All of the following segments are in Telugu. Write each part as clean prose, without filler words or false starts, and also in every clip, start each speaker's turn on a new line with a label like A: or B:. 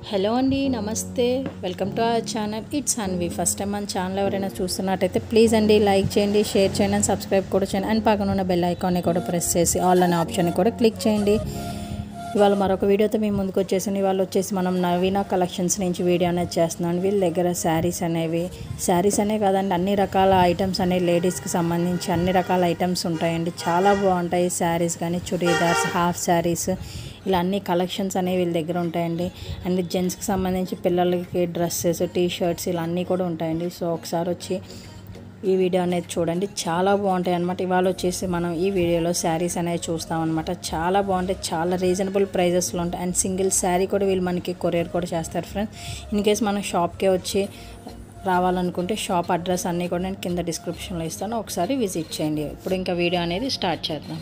A: హలో అండి, నమస్తే. Welcome to our channel. It's Hanvi. First time మన ఛానల్ ఎవరైనా చూస్తున్నట్టయితే ప్లీజ్ అండి లైక్ చేయండి, షేర్ చేయండి అండ్ సబ్స్క్రైబ్ కూడా చేయండి. అండ్ పక్కన ఉన్న బెల్ ఐకాన్ని కూడా ప్రెస్ చేసి ఆల్ అనే ఆప్షన్ని కూడా క్లిక్ చేయండి. ఇవాళ మరొక వీడియోతో మేము ముందుకు వచ్చేసాను. ఇవాళ వచ్చేసి మనం నవీనా కలెక్షన్స్ నుంచి వీడియో అనేది చేస్తున్నాను. వీళ్ళ దగ్గర శారీస్ అనే కాదండి, అన్ని రకాల ఐటమ్స్ అనేవి లేడీస్కి సంబంధించి అన్ని రకాల ఐటమ్స్ ఉంటాయండి. చాలా బాగుంటాయి శారీస్ కానీ, చుడీదార్స్, హాఫ్ శారీస్, ఇలా అన్ని కలెక్షన్స్ అనేవి వీళ్ళ దగ్గర ఉంటాయండి. అండ్ జెంట్స్కి సంబంధించి పిల్లలకి డ్రెస్సెస్, టీ షర్ట్స్ ఇలా అన్నీ కూడా ఉంటాయండి. సో ఒకసారి వచ్చి ఈ వీడియో అనేది చూడండి, చాలా బాగుంటాయి అనమాట. ఇవాళ వచ్చేసి మనం ఈ వీడియోలో శారీస్ అనేవి చూస్తామన్నమాట. చాలా బాగుంటాయి, చాలా రీజనబుల్ ప్రైజెస్లో ఉంటాయి. అండ్ సింగిల్ శారీ కూడా వీళ్ళు మనకి కొరియర్ కూడా చేస్తారు ఫ్రెండ్స్. ఇన్ కేస్ మనం షాప్కే వచ్చి రావాలనుకుంటే షాప్ అడ్రస్ అన్నీ కూడా నేను కింద డిస్క్రిప్షన్లో ఇస్తాను, ఒకసారి విజిట్ చేయండి. ఇప్పుడు ఇంకా వీడియో అనేది స్టార్ట్ చేద్దాం.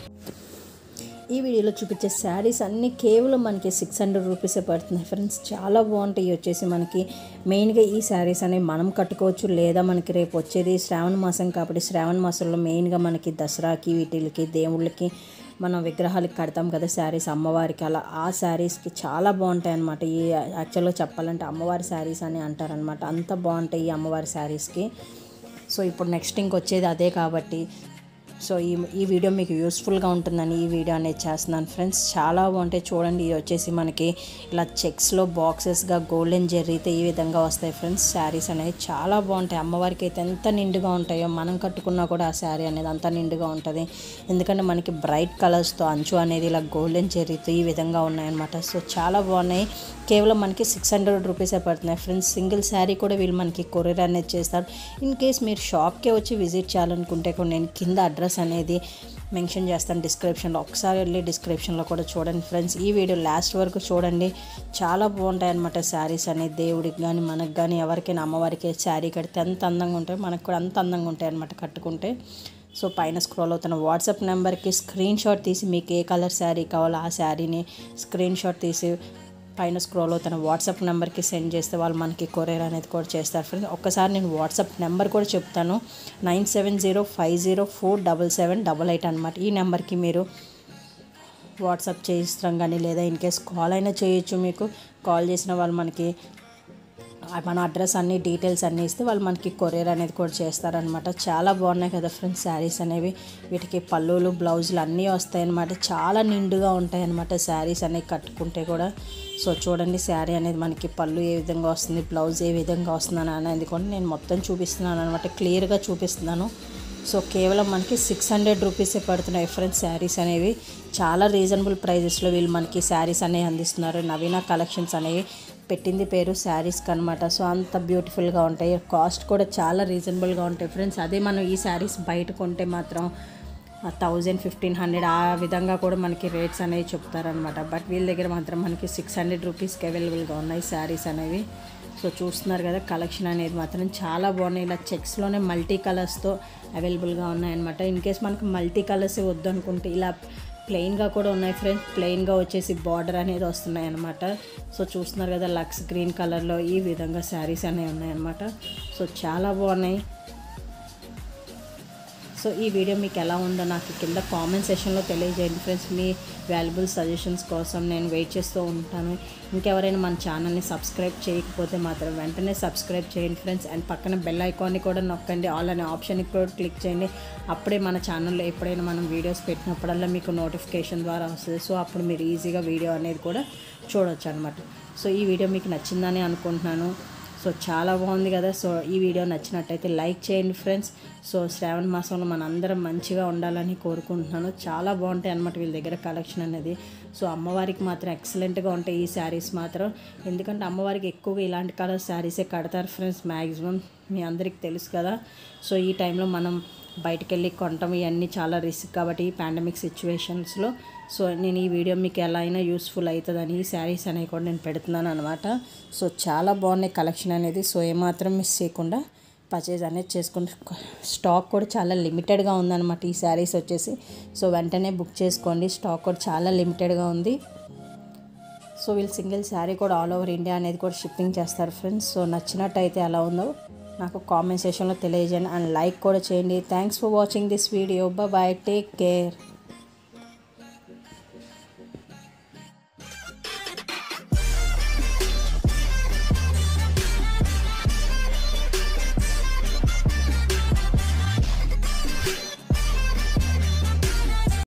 A: ఈ వీడియోలో చూపించే శారీస్ అన్నీ కేవలం మనకి 600 రూపీసే పడుతున్నాయి ఫ్రెండ్స్. చాలా బాగుంటాయి. వచ్చేసి మనకి మెయిన్గా ఈ శారీస్ అనేవి మనం కట్టుకోవచ్చు, లేదా మనకి రేపు వచ్చేది శ్రావణ మాసం కాబట్టి శ్రావణ మాసంలో మెయిన్గా మనకి దసరాకి, వీటికి, దేవుళ్ళకి మనం విగ్రహాలకి కడతాం కదా శారీస్, అమ్మవారికి, అలా ఆ శారీస్కి చాలా బాగుంటాయి అన్నమాట. ఈ యాక్చువల్గా చెప్పాలంటే అమ్మవారి శారీస్ అని అంటారనమాట. అంత బాగుంటాయి ఈ అమ్మవారి శారీస్కి. సో ఇప్పుడు నెక్స్ట్ ఇంకొచ్చేది అదే కాబట్టి సో ఈ వీడియో మీకు యూస్ఫుల్గా ఉంటుందని ఈ వీడియో అనేది చేస్తున్నాను ఫ్రెండ్స్. చాలా బాగుంటాయి చూడండి. ఇది వచ్చేసి మనకి ఇలా చెక్స్లో బాక్సెస్గా గోల్డెన్ జెర్రీతో ఈ విధంగా వస్తాయి ఫ్రెండ్స్. శారీస్ అనేవి చాలా బాగుంటాయి. అమ్మవారికి అయితే ఎంత నిండుగా ఉంటాయో, మనం కట్టుకున్నా కూడా ఆ శారీ అనేది అంత నిండుగా ఉంటుంది. ఎందుకంటే మనకి బ్రైట్ కలర్స్తో అంచు అనేది ఇలా గోల్డెన్ జెర్రీతో ఈ విధంగా ఉన్నాయన్నమాట. సో చాలా బాగున్నాయి. కేవలం మనకి 600 రూపీసే పడుతున్నాయి ఫ్రెండ్స్. సింగిల్ శారీ కూడా వీళ్ళు మనకి కొరియర్ అనేది చేస్తారు. ఇన్ కేస్ మీరు షాప్కే వచ్చి విజిట్ చేయాలనుకుంటే కూడా నేను కింద అడ్రస్ అనేది మెన్షన్ చేస్తాను డిస్క్రిప్షన్లో, ఒకసారి వెళ్ళి డిస్క్రిప్షన్లో కూడా చూడండి ఫ్రెండ్స్. ఈ వీడియో లాస్ట్ వరకు చూడండి, చాలా బాగుంటాయి అన్నమాట శారీస్ అనేది. దేవుడికి కానీ, మనకు కానీ, ఎవరికైనా అమ్మవారికి శారీ కడితే ఎంత అందంగా ఉంటాయి, మనకు కూడా అంత అందంగా ఉంటాయి అన్నమాట కట్టుకుంటే. సో పైన స్క్రోల్ అవుతున్న వాట్సాప్ నెంబర్కి స్క్రీన్ షాట్ తీసి మీకు ఏ కలర్ శారీ కావాలో ఆ శారీని స్క్రీన్ షాట్ తీసి పైన స్క్రోల్ అవుతున్న వాట్సాప్ నెంబర్కి సెండ్ చేస్తే వాళ్ళు మనకి కొరియర్ అనేది కూడా చేస్తారు ఫ్రెండ్స్. ఒక్కసారి నేను వాట్సాప్ నెంబర్ కూడా చెప్తాను, 9705047788 అనమాట. ఈ నెంబర్కి మీరు వాట్సాప్ చేయిస్తాం కానీ, లేదా ఇన్ కేస్ కాల్ అయినా చేయొచ్చు. మీకు కాల్ చేసిన వాళ్ళు మనకి మన అడ్రస్ అన్ని డీటెయిల్స్ అన్నీ ఇస్తే వాళ్ళు మనకి కొరియర్ అనేది కూడా చేస్తారనమాట. చాలా బాగున్నాయి కదా ఫ్రెండ్స్ శారీస్ అనేవి. వీటికి పళ్ళులు, బ్లౌజులు అన్నీ వస్తాయి అన్నమాట. చాలా నిండుగా ఉంటాయి అన్నమాట శారీస్ అనేవి కట్టుకుంటే కూడా. సో చూడండి, శారీ అనేది మనకి పళ్ళు ఏ విధంగా వస్తుంది, బ్లౌజ్ ఏ విధంగా వస్తుందని అనేది కూడా నేను మొత్తం చూపిస్తున్నాను అనమాట, క్లియర్గా చూపిస్తున్నాను. సో కేవలం మనకి 600 రూపీసే పడుతున్నాయి ఫ్రెండ్స్ శారీస్ అనేవి. చాలా రీజనబుల్ ప్రైజెస్లో వీళ్ళు మనకి శారీస్ అనేవి అందిస్తున్నారు. నవీనా కలెక్షన్స్ అనేవి పెట్టింది పేరు శారీస్కి అనమాట. సో అంత బ్యూటిఫుల్గా ఉంటాయి. కాస్ట్ కూడా చాలా రీజనబుల్గా ఉంటాయి ఫ్రెండ్స్. అదే మనం ఈ శారీస్ బయట కొంటే మాత్రం 1000, 1500 ఆ విధంగా కూడా మనకి రేట్స్ అనేవి చెప్తారనమాట. బట్ వీళ్ళ దగ్గర మాత్రం మనకి 600 రూపీస్కి అవైలబుల్గా ఉన్నాయి శారీస్ అనేవి. సో చూస్తున్నారు కదా, కలెక్షన్ అనేది మాత్రం చాలా బాగున్నాయి. ఇలా చెక్స్లోనే మల్టీ కలర్స్తో అవైలబుల్గా ఉన్నాయన్నమాట. ఇన్ కేస్ మనకు మల్టీ కలర్స్ వద్దు అనుకుంటే ఇలా ప్లెయిన్గా కూడా ఉన్నాయి ఫ్రెండ్స్. ప్లెయిన్గా వచ్చేసి బార్డర్ అనేది వస్తున్నాయి అన్నమాట. సో చూస్తున్నారు కదా, లక్స్ గ్రీన్ కలర్లో ఈ విధంగా శారీస్ అనేవి ఉన్నాయన్నమాట. సో చాలా బాగున్నాయి. సో ఈ వీడియో మీకు ఎలా ఉందో నాకు కింద కామెంట్ సెక్షన్లో తెలియజేయండి ఫ్రెండ్స్. మీ వాల్యుబుల్ సజెషన్స్ కోసం నేను వెయిట్ చేస్తూ ఉంటాను. ఇంకెవరైనా మన ఛానల్ని సబ్స్క్రైబ్ చేయకపోతే మాత్రం వెంటనే సబ్స్క్రైబ్ చేయండి ఫ్రెండ్స్. అండ్ పక్కన బెల్ ఐకాన్ని కూడా నొక్కండి, ఆల్ అనే ఆప్షన్కి కూడా క్లిక్ చేయండి. అప్పుడే మన ఛానల్లో ఎప్పుడైనా మనం వీడియోస్ పెట్టినప్పుడల్లా మీకు నోటిఫికేషన్ ద్వారా వస్తుంది. సో అప్పుడు మీరు ఈజీగా వీడియో అనేది కూడా చూడవచ్చు అనమాట. సో ఈ వీడియో మీకు నచ్చిందని అనుకుంటున్నాను. సో చాలా బాగుంది కదా. సో ఈ వీడియో నచ్చినట్టయితే లైక్ చేయండి ఫ్రెండ్స్. సో శ్రావణ మాసంలో మన అందరం మంచిగా ఉండాలని కోరుకుంటున్నాను. చాలా బాగుంటాయి అన్నమాట వీళ్ళ దగ్గర కలెక్షన్ అనేది. సో అమ్మవారికి మాత్రం ఎక్సలెంట్గా ఉంటాయి ఈ శారీస్ మాత్రం. ఎందుకంటే అమ్మవారికి ఎక్కువగా ఇలాంటి కలర్ శారీసే కడతారు ఫ్రెండ్స్ మ్యాక్సిమం, మీ అందరికీ తెలుసు కదా. సో ఈ టైంలో మనం బయటికి వెళ్ళి కొనటం ఇవన్నీ చాలా రిస్క్ కాబట్టి ఈ పాండమిక్ సిచ్యువేషన్స్లో. సో నేను ఈ వీడియో మీకు ఎలా అయినా యూస్ఫుల్ అవుతుందని ఈ శారీస్ అనేవి కూడా నేను పెడుతున్నాను అనమాట. సో చాలా బాగున్నాయి కలెక్షన్ అనేది. సో ఏమాత్రం మిస్ చేయకుండా పర్చేజ్ అనేది చేసుకుంటే, స్టాక్ కూడా చాలా లిమిటెడ్గా ఉందన్నమాట ఈ శారీస్ వచ్చేసి. సో వెంటనే బుక్ చేసుకోండి, స్టాక్ కూడా చాలా లిమిటెడ్గా ఉంది. సో వీళ్ళు సింగిల్ శారీ కూడా ఆల్ ఓవర్ ఇండియా అనేది కూడా షిప్పింగ్ చేస్తారు ఫ్రెండ్స్. సో నచ్చినట్టయితే ఎలా ఉందో నాకు కామెంట్ సెక్షన్లో తెలియజేయండి అండ్ లైక్ కూడా చేయండి. Thanks for watching this video. Bye, take care.